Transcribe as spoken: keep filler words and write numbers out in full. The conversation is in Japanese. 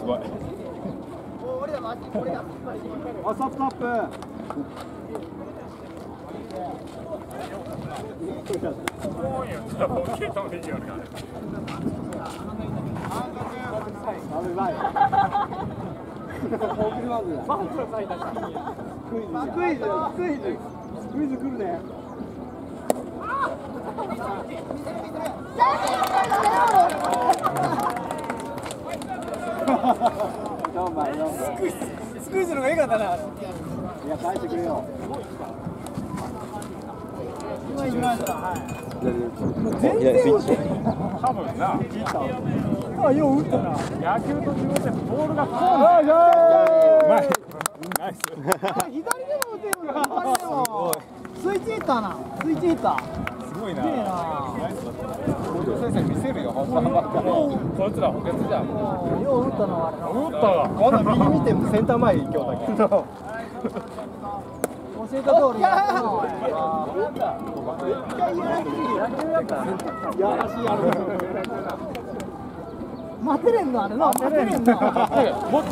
ごい。 あ、ストップストップ。クイズ、クイズ、クイズ来るね。スクイズの方が良かったな。いや、返してくれよ。今行きました。はい。全然打ってない。 多分な。 あ、よう打ったな。 野球と違ってボールがこう。 うまい。 ナイス。 左でも打てるよ。左でも。スイッチヒッターな。スイッチヒッター。 すごいな。 綺麗な。 校長先生見せるよ。本番ばっかり。こいつら補欠じゃん。 よう打ったのあれな。 打ったわ。 こんな右見てもセンター前行きようだけど。教えた通りやったの。一回やらしい。やらしいやろ。待てれんのあれな。待てれんの。